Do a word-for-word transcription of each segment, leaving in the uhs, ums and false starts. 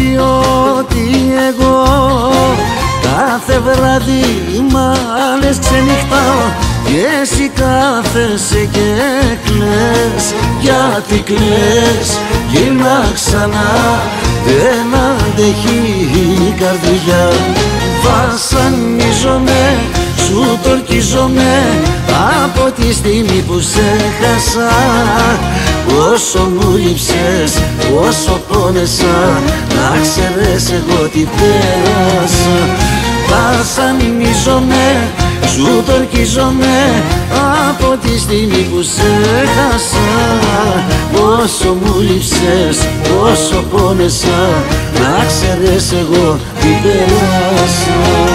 πει ότι εγώ κάθε βράδυ μ' άλλες ξενυχτάω κι εσύ κάθεσαι και κλαις. Γιατί κλαις? Γύρνα ξανά, δεν αντέχει η καρδιά. Βασανίζομαι, σου τορκίζομαι από τη στιγμή που σε χάσα. Όσο μου λείψες, όσο πόνεσα, να ξέρεις εγώ τι πέρασα. Βασανίζομαι, σου τορκίζομαι από τη στιγμή που σε χάσα. Όσο μου λείψες, όσο πόνεσα, να ξέρεις εγώ τι πέρασα.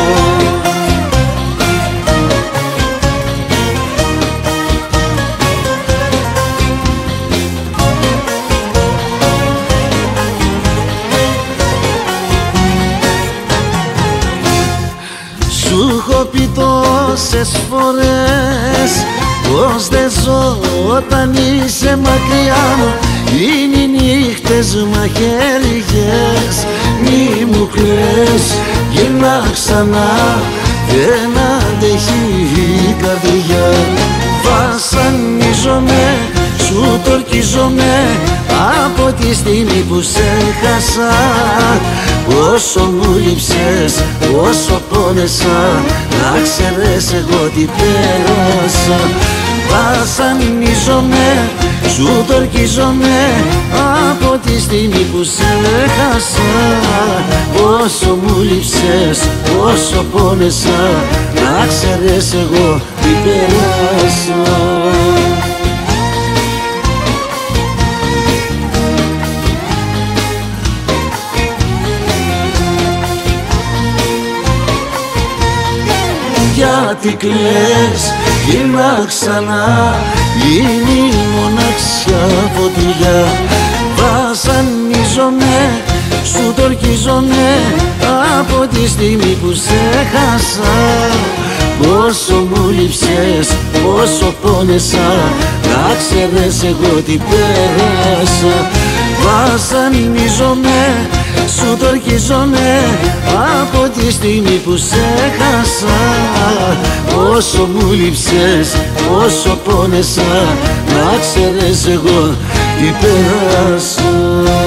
Σου έχω πει τόσες φορές πως δεν ζω όταν είσαι μακριά μου. Είναι οι νύχτες μαχαίριες, μη μου κλαις. Γυρνά ξανά, δεν αντέχει η καρδιά. Βασανίζομαι, σου τορκίζομαι από τη στιγμή που σε χάσα. Όσο μου λείψες, όσο πόνεσα, να ξέρεις εγώ τι πέρασα. Βασανίζομαι, σου τορκίζομαι από τη στιγμή που σε χάσα. Όσο μου λείψες, όσο πόνεσα, να ξέρεις εγώ τι πέρασα. Γιατί κλαις? Γύρνα ξανά, είναι η μοναξιά φωτιά. Βασανίζομαι, σου τορκίζομαι από τη στιγμή που σε χάσα. Όσο μου λείψες, όσο πόνεσα, να ξέρεις εγώ τι πέρασα. Βασανίζομαι, σου τορκίζομαι από τη στιγμή που σε χάσα. Όσο μου λείψες, όσο πόνεσα, να ξέρεις εγώ τι πέρασα.